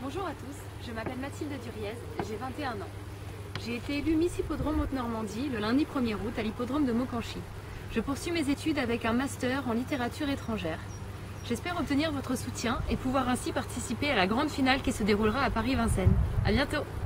Bonjour à tous, je m'appelle Mathilde Duriez, j'ai 21 ans. J'ai été élue Miss Hippodrome Haute-Normandie le lundi 1er août à l'hippodrome de Maucanchy. Je poursuis mes études avec un master en littérature étrangère. J'espère obtenir votre soutien et pouvoir ainsi participer à la grande finale qui se déroulera à Paris-Vincennes. À bientôt!